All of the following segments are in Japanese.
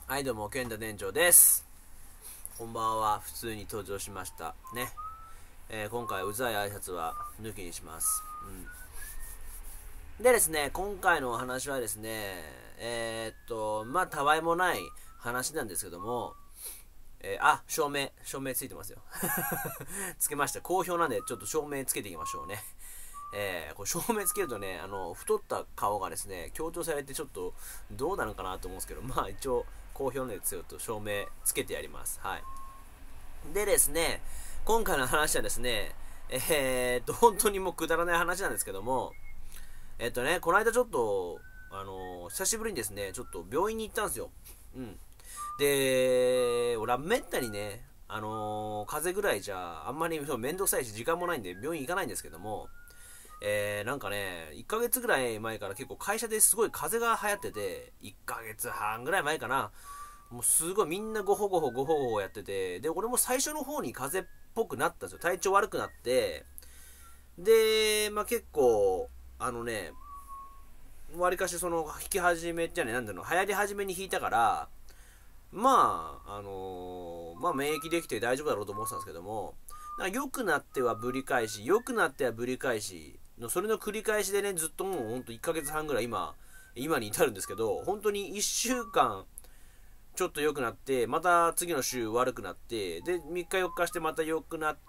はい、どうも、健太店長です。こんばんは。普通に登場しましたね。今回うざい挨拶は抜きにします。でですね、今回のお話はですね、たわいもない話なんですけども、照明ついてますよ。つけました。好評なんで、ちょっと照明つけていきましょうね。これ照明つけるとね、太った顔がですね、強調されてちょっとどうなのかなと思うんですけど、まあ一応、好評のやつよと照明つけてやります。はい。でですね、今回の話はですね、本当にもうくだらない話なんですけども、この間ちょっと、久しぶりにですね、ちょっと病院に行ったんですよ。で、俺はめったにね、風邪ぐらいじゃ、あんまりめんどくさいし、時間もないんで、病院行かないんですけども、なんかね、1ヶ月ぐらい前から結構会社ですごい風邪が流行ってて、1ヶ月半ぐらい前かな、もうすごいみんなごほごほやってて、で、俺も最初の方に風邪っぽくなったんですよ。体調悪くなって、で、結構、わりかし引き始めじゃね、なんだろう、流行り始めに引いたから、免疫できて大丈夫だろうと思ってたんですけども、良くなってはぶり返し、良くなってはぶり返しの、それの繰り返しでね、ずっともうほんと1ヶ月半ぐらい今に至るんですけど、本当に1週間ちょっと良くなって、また次の週悪くなって、で、3日4日してまた良くなって、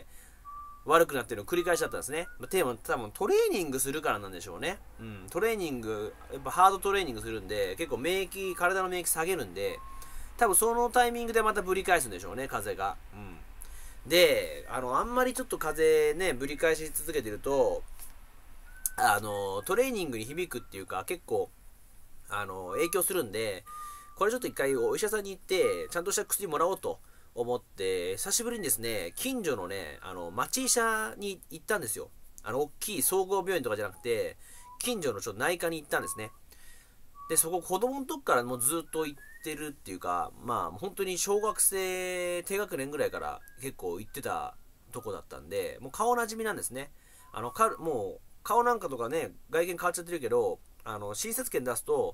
悪くなってるのを繰り返しだったんですね。テーマ多分トレーニングするからなんでしょうね。トレーニング、やっぱハードトレーニングするんで、結構体の免疫下げるんで、多分そのタイミングでまたぶり返すんでしょうね、風が。で、あんまりちょっと風ね、ぶり返し続けてると、トレーニングに響くっていうか、結構、影響するんで、これちょっと一回お医者さんに行って、ちゃんとした薬もらおうと思って、久しぶりにですね、近所のね、町医者に行ったんですよ。大きい総合病院とかじゃなくて、近所のちょっと内科に行ったんですね。で、そこ子供の時からもうずっと行ってるっていうか、本当に小学生低学年ぐらいから結構行ってたとこだったんで、もう顔なじみなんですね。もう顔なんかとかね、外見変わっちゃってるけど、診察券出すと、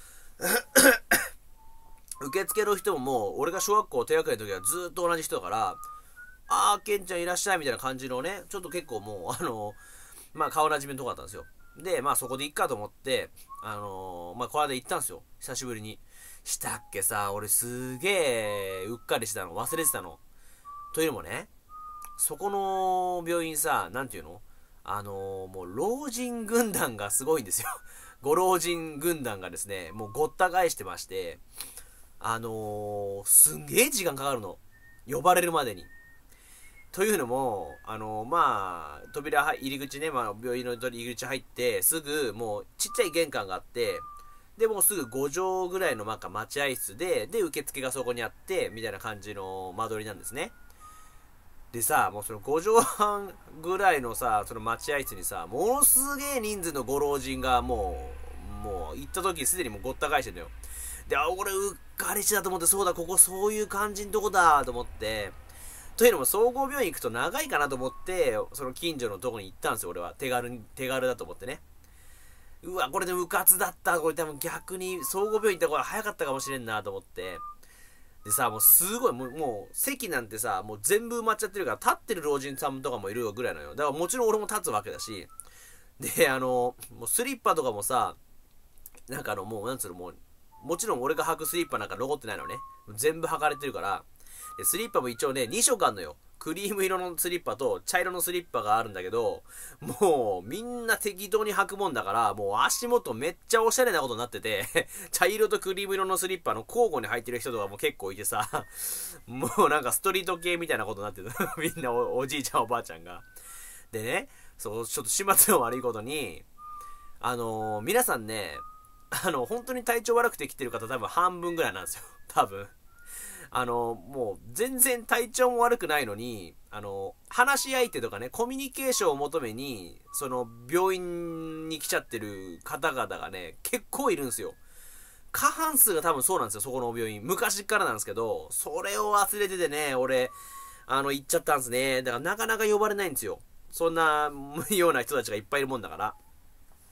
受付の人ももう、俺が小学校低学年の時はずっと同じ人だから、ケンちゃんいらっしゃいみたいな感じのね、ちょっと結構もう、顔なじみのとこだったんですよ。で、そこで行っかと思って、この間行ったんですよ。久しぶりに。したっけさ、俺すげえ、うっかりしたの、忘れてたの。というのもね、そこの病院さ、なんていうのもう老人軍団がすごいんですよ。ご老人軍団がですね、もうごった返してまして、すんげえ時間かかるの。呼ばれるまでに。というのも、入り口ね、病院の入り口入って、すぐ、もう、ちっちゃい玄関があって、で、もうすぐ5畳ぐらいの待合室で、受付がそこにあって、みたいな感じの間取りなんですね。でさ、もうその5畳半ぐらいのさ、その待合室にさ、ものすげえ人数のご老人がもう行った時すでにもうごった返してんだよ。で、俺うっかりしだと思って、そうだ、ここそういう感じのとこだと思って、というのも総合病院行くと長いかなと思って、その近所のとこに行ったんですよ、俺は。手軽だと思ってね。うわ、これでうかつだった。これ多分逆に総合病院行った方が早かったかもしれんなと思って。でさ、もうすごい、もう席なんてさ、もう全部埋まっちゃってるから、立ってる老人さんとかもいるぐらいのよ。だからもちろん俺も立つわけだし。で、もうスリッパとかもさ、なんかもう、なんつうの、もちろん俺が履くスリッパなんか残ってないのね。全部履かれてるから、でスリッパも一応ね、2色あんのよ。クリーム色のスリッパと茶色のスリッパがあるんだけど、もうみんな適当に履くもんだから、もう足元めっちゃおしゃれなことになってて、茶色とクリーム色のスリッパの交互に履いてる人とかも結構いてさ、もうなんかストリート系みたいなことになってる。みんなおじいちゃんおばあちゃんが。でね、そう、ちょっと始末の悪いことに、皆さんね、本当に体調悪くて来てる方多分半分ぐらいなんですよ。多分。もう全然体調も悪くないのに、話し相手とかね、コミュニケーションを求めに、その病院に来ちゃってる方々がね、結構いるんですよ。過半数が多分そうなんですよ、そこの病院。昔からなんですけど、それを忘れててね、俺、行っちゃったんですね。だからなかなか呼ばれないんですよ。そんなような人たちがいっぱいいるもんだから。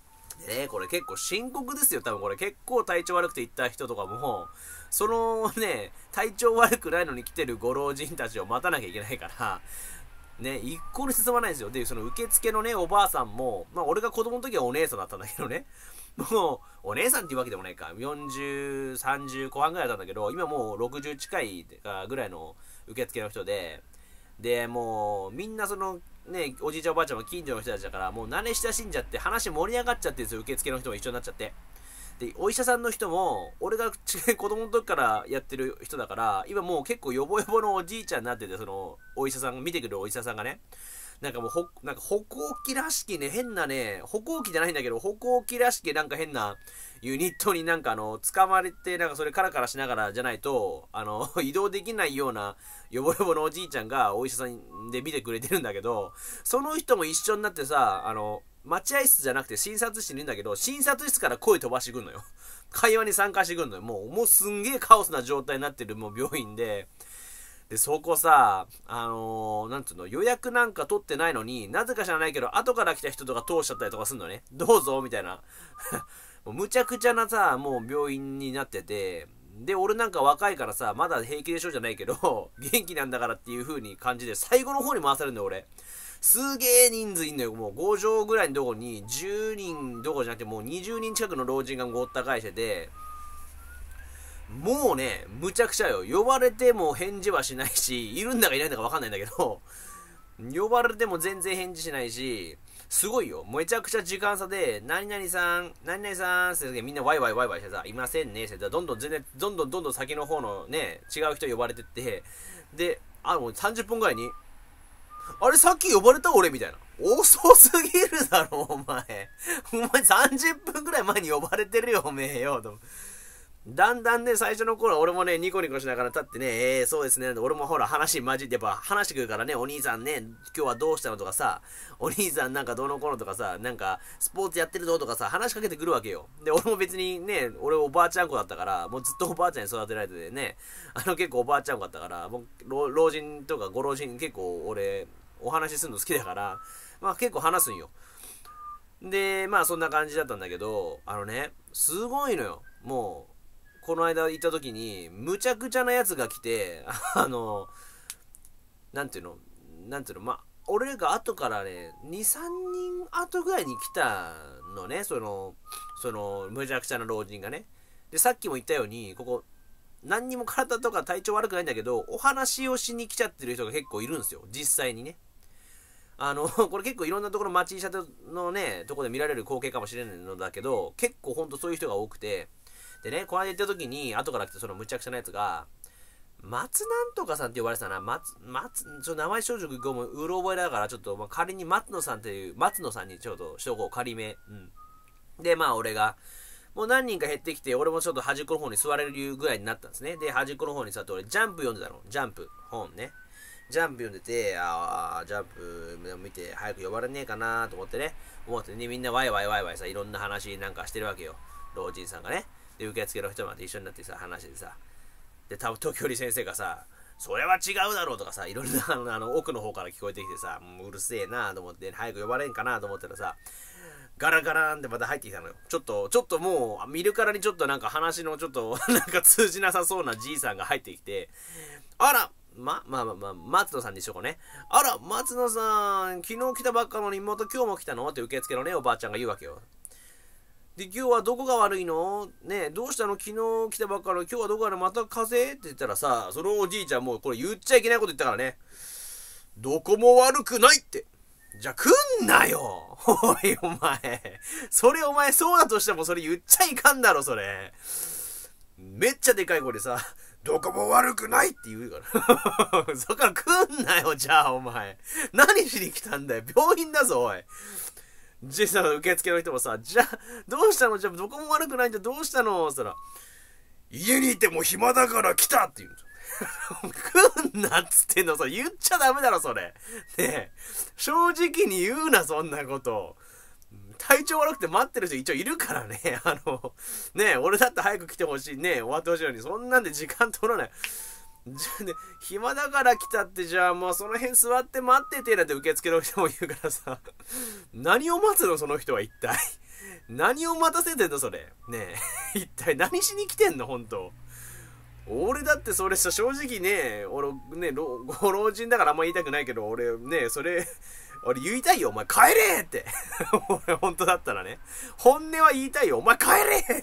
でね、これ結構深刻ですよ。多分これ結構体調悪くて行った人とかも、そのね、体調悪くないのに来てるご老人たちを待たなきゃいけないから、ね、一向に進まないんですよ。で、その受付のね、おばあさんも、まあ俺が子供の時はお姉さんだったんだけどね、もう、お姉さんっていうわけでもないか、40、30後半ぐらいだったんだけど、今もう60近いぐらいの受付の人で、もう、みんなその、ね、おじいちゃんおばあちゃんも近所の人たちだから、もう慣れ親しんじゃって話盛り上がっちゃってるんですよ、受付の人も一緒になっちゃって。で、お医者さんの人も、俺が子供の時からやってる人だから、今もう結構ヨボヨボのおじいちゃんになってて、その、お医者さん、見てくるお医者さんがね、なんかもうなんか歩行器らしきね、変なね、歩行器じゃないんだけど、歩行器らしきなんか変なユニットになんか掴まれて、なんかそれカラカラしながらじゃないと、移動できないような、ヨボヨボのおじいちゃんがお医者さんで見てくれてるんだけど、その人も一緒になってさ、待合室じゃなくて診察室にいるんだけど、診察室から声飛ばしてくんのよ。会話に参加してくんのよ。もうすんげえカオスな状態になってるもう病院で、そこさ、なんつうの、予約なんか取ってないのに、なぜか知らないけど、後から来た人とか通しちゃったりとかすんのね。どうぞ、みたいな。もうむちゃくちゃなさ、もう病院になってて、で、俺なんか若いからさ、まだ平気でしょじゃないけど、元気なんだからっていう風に感じで、最後の方に回されるんだよ、俺。すげえ人数いんのよ。もう5畳ぐらいのとこに、10人どころじゃなくて、もう20人近くの老人がごった返してて、もうね、むちゃくちゃよ。呼ばれても返事はしないし、いるんだかいないんだかわかんないんだけど、呼ばれても全然返事しないし、すごいよ。めちゃくちゃ時間差で、何々さんってみんなワイワイしてさ、いませんねってどんどん先の方のね、違う人呼ばれてって、で、もう30分ぐらいに、あれさっき呼ばれた俺みたいな。遅すぎるだろ、お前。お前30分ぐらい前に呼ばれてるよ、おめえよ。だんだんね、最初の頃は俺もね、ニコニコしながら立ってね、そうですね、俺もほら話混じって、やっぱ話してくるからね、お兄さんね、今日はどうしたのとかさ、お兄さんなんかどうのこうのとかさ、なんかスポーツやってるぞとかさ、話しかけてくるわけよ。で、俺も別にね、俺おばあちゃん子だったから、もうずっとおばあちゃんに育てられててね、結構おばあちゃん子だったから、もう老人とかご老人結構俺、お話しするの好きだから、まあ結構話すんよ。で、まあそんな感じだったんだけど、すごいのよ。もう、この間行った時に、むちゃくちゃなやつが来て、なんていうの、まあ、俺が後からね、2、3人後ぐらいに来たのね、その、むちゃくちゃな老人がね。で、さっきも言ったように、ここ、何にも体とか体調悪くないんだけど、お話をしに来ちゃってる人が結構いるんですよ、実際にね。これ結構いろんなところ、町医者のね、とこで見られる光景かもしれないのだけど、結構ほんとそういう人が多くて、でね、この間行った時に、後から来たそのむちゃくちゃなやつが、松なんとかさんって呼ばれてたな。名前正直ごめん、うろ覚えだから、ちょっと、まあ、仮に松野さんっていう、松野さんにちょっとしとこう、仮名。うん。で、まあ、俺が、もう何人か減ってきて、俺もちょっと端っこの方に座れるぐらいになったんですね。で、端っこの方に座って、俺、ジャンプ読んでたの。ジャンプ。本ね。ジャンプ読んでて、ジャンプ見て、早く呼ばれねえかなと思ってね。みんなワイワイさ、いろんな話なんかしてるわけよ。老人さんがね。で、受付の人まで一緒になってさ、話してさ。で、東京里先生がさ、それは違うだろうとかさ、いろんな奥の方から聞こえてきてさ、もううるせえなと思って、早く呼ばれんかなと思ったらさ、ガラガラーンってまた入ってきたのよ。ちょっともう、見るからにちょっとなんか話のちょっと、なんか通じなさそうなじいさんが入ってきて、あら松野さんにしようね。あら、松野さん、昨日来たばっかのに妹今日も来たのって受付のね、おばあちゃんが言うわけよ。で、今日はどこが悪いのねえ、どうしたの昨日来たばっかの今日はどこがまた風邪って言ったらさ、そのおじいちゃんもうこれ言っちゃいけないこと言ったからね。どこも悪くないって。じゃあ来んなよおいお前。それお前そうだとしてもそれ言っちゃいかんだろそれ。めっちゃでかい声でさ、どこも悪くないって言うから。そっから来んなよじゃあお前。何しに来たんだよ。病院だぞおい。ジェイさんの受付の人もさ、じゃあ、どうしたのじゃあ、どこも悪くないんじゃどうしたのそしたら、家にいても暇だから来たって言うんですよ。来んなっつってんの、それ言っちゃダメだろ、それ。ねえ、正直に言うな、そんなこと。体調悪くて待ってる人一応いるからね。ねえ、俺だって早く来てほしいね。終わってほしいのに、そんなんで時間取らない。じゃあね、暇だから来たってじゃあもうその辺座って待っててなんて受付の人も言うからさ何を待つのその人は一体何を待たせてんのそれ。ねえ。一体何しに来てんのほんと。俺だってそれさ、正直ね、俺ね、ご老人だからあんま言いたくないけど、俺ね、俺言いたいよ、お前帰れって。俺本当だったらね。本音は言いたいよ、お前帰れって。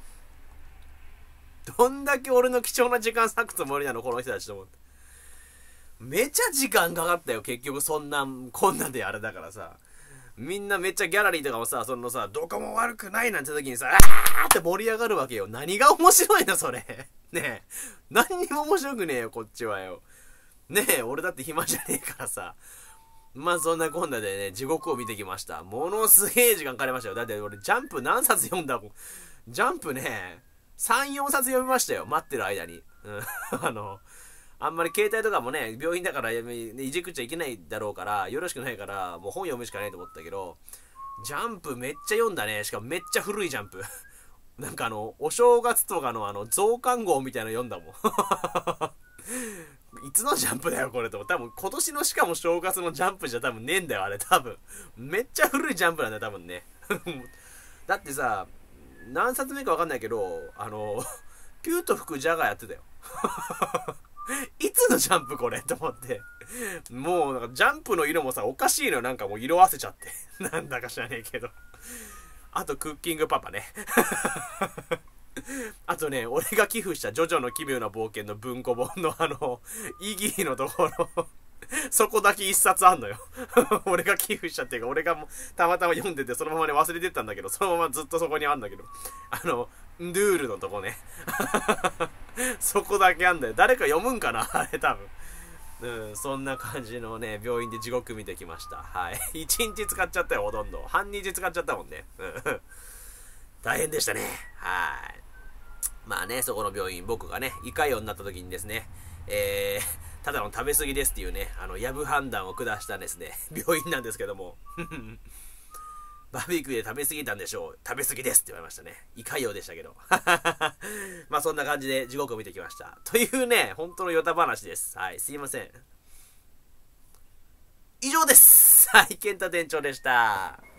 どんだけ俺の貴重な時間割くつもりなの、この人たちと思って。めちゃ時間かかったよ、結局こんなんであれだからさ。みんなめっちゃギャラリーとかもさ、どこも悪くないなんて時にさ、あーって盛り上がるわけよ。何が面白いの、それ。ねえ。何にも面白くねえよ、こっちはよ。ねえ、俺だって暇じゃねえからさ。まあそんなこんなでね、地獄を見てきました。ものすげえ時間かかりましたよ。だって俺ジャンプ何冊読んだ？ジャンプね、3、4冊読みましたよ。待ってる間に。うん、あんまり携帯とかもね、病院だからいじくっちゃいけないだろうから、よろしくないから、もう本読むしかないと思ったけど、ジャンプめっちゃ読んだね。しかもめっちゃ古いジャンプ。なんかお正月とかの増刊号みたいなの読んだもん。いつのジャンプだよこれと。多分今年のしかも正月のジャンプじゃ多分ねえんだよあれ多分。めっちゃ古いジャンプなんだよ多分ね。だってさ、何冊目かわかんないけど、ピューと吹くジャガーやってたよ。いつのジャンプこれと思って。もうなんかジャンプの色もさ、おかしいのよ。なんかもう色あせちゃって。なんだか知らねえけど。あとクッキングパパね。あとね、俺が寄付したジョジョの奇妙な冒険の文庫本のイギーのところ、そこだけ一冊あんのよ。俺が寄付したっていうか、俺がもうたまたま読んでて、そのままね忘れてったんだけど、そのままずっとそこにあんだけど、ンドゥールのとこね。そこだけあんだよ。誰か読むんかなあれ多分。うん、そんな感じのね、病院で地獄見てきました。はい。1日使っちゃったよ、ほとんど。半日使っちゃったもんね。大変でしたね。はい。まあね、そこの病院、僕がね、胃潰瘍になった時にですね、ただの食べ過ぎですっていうね、やぶ判断を下したですね、病院なんですけども。バーベキューで食べ過ぎたんでしょう。食べ過ぎですって言われましたね。胃潰瘍でしたけど。まあそんな感じで地獄を見てきました。というね、本当のヨタ話です。はい、すいません。以上です。はい、健太店長でした。